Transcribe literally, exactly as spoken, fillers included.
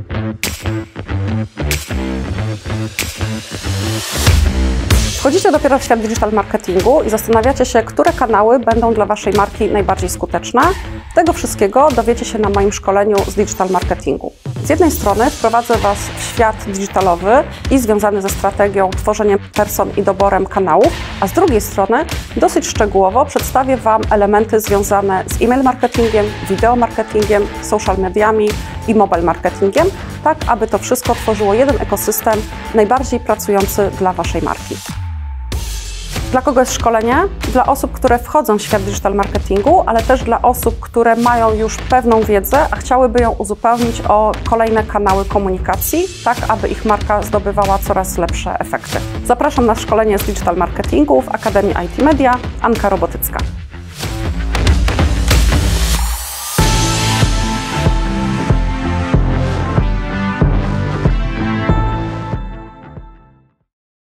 Wchodzicie dopiero w świat digital marketingu i zastanawiacie się, które kanały będą dla Waszej marki najbardziej skuteczne. Tego wszystkiego dowiecie się na moim szkoleniu z digital marketingu. Z jednej strony wprowadzę Was w świat digitalowy i związany ze strategią, tworzeniem person i doborem kanałów, a z drugiej strony dosyć szczegółowo przedstawię Wam elementy związane z e-mail marketingiem, wideo marketingiem, social mediami i mobile marketingiem, tak aby to wszystko tworzyło jeden ekosystem najbardziej pracujący dla Waszej marki. Dla kogo jest szkolenie? Dla osób, które wchodzą w świat digital marketingu, ale też dla osób, które mają już pewną wiedzę, a chciałyby ją uzupełnić o kolejne kanały komunikacji, tak aby ich marka zdobywała coraz lepsze efekty. Zapraszam na szkolenie z digital marketingu w Akademii I T Media. Anka Robotycka.